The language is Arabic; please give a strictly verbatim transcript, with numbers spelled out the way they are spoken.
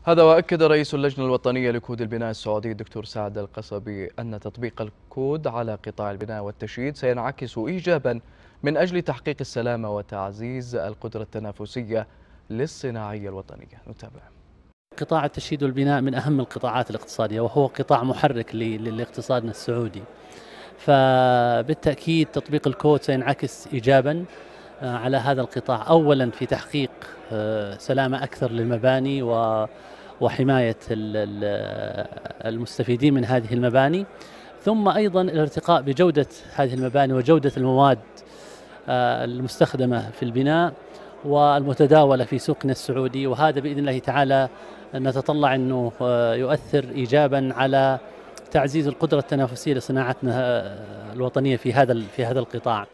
هذا وأكد رئيس اللجنة الوطنية لكود البناء السعودي الدكتور سعد القصبي أن تطبيق الكود على قطاع البناء والتشييد سينعكس إيجابا من أجل تحقيق السلامة وتعزيز القدرة التنافسية للصناعية الوطنية. نتابع. قطاع التشييد والبناء من أهم القطاعات الاقتصادية، وهو قطاع محرك لاقتصادنا السعودي، فبالتأكيد تطبيق الكود سينعكس إيجابا على هذا القطاع، أولا في تحقيق سلامة أكثر للمباني وحماية المستفيدين من هذه المباني، ثم أيضا الارتقاء بجودة هذه المباني وجودة المواد المستخدمة في البناء والمتداولة في سوقنا السعودي، وهذا بإذن الله تعالى نتطلع أنه يؤثر إيجابا على تعزيز القدرة التنافسية لصناعتنا الوطنية في هذا في هذا القطاع.